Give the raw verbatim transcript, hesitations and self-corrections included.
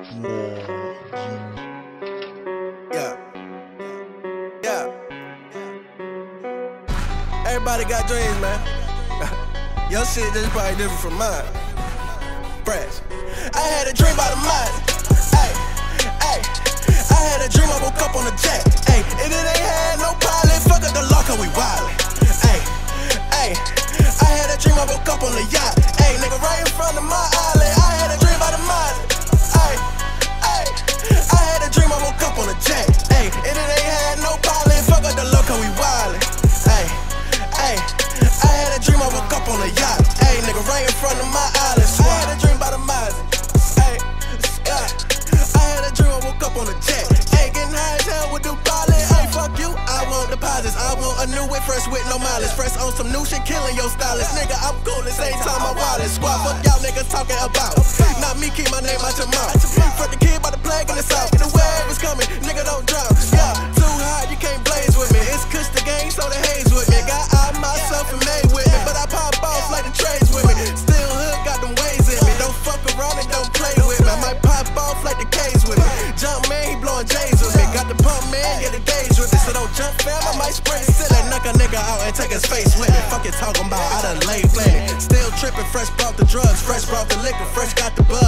Yeah. Yeah. Everybody got dreams, man. Your shit just probably different from mine. Fresh. I had a dream about a mine. Ay, ay. I had a dream I woke up on a jet. Ay, and it ain't had no pilot. Fuck up the law, cause we wildin'. Ay, ay. I had a dream I woke up on a yacht. Ay, nigga, right in front of my island. I had a dream about a mine. Ay, ay. I had a dream I woke up on a jet. Ay, and it ain't had no pilot. Fuck up the law, cause we wildin'. Ay, ay. I had a dream I woke up on a yacht. Ay, nigga, right in front of my island. I had a dream about a mine. Ay, yeah. I had a dream I woke up on a jet. Ay, getting high as hell with the pilot. Ay, fuck you. I want deposits. I want a new whip fresh with no mileage. Fresh on some new shit, killing your stylist. Nigga, I'm cool the same time my wallet. Squad, fuck y'all niggas talking about. Not me, keep my name out your mouth. Fuck the kid by the plague in the south. The wave is coming, nigga, don't drown. Yeah, too hot, you can't blaze with me. It's Kush the gang, so the haze with me. Got I myself and made with me, but I pop off like the trades with me. Still hood, got them ways in me. Don't fuck around and don't play with me. I might pop off like the K's with me. Jump man, he blowing J's with me. Got the pump man, get a gauge with me. So don't jump fam, I might spray the ceiling. Knock a nigga out and take his face with me. Fuck it talking about, I done laid plenty. Still tripping, fresh brought the drugs, fresh brought the liquor, fresh got the buzz.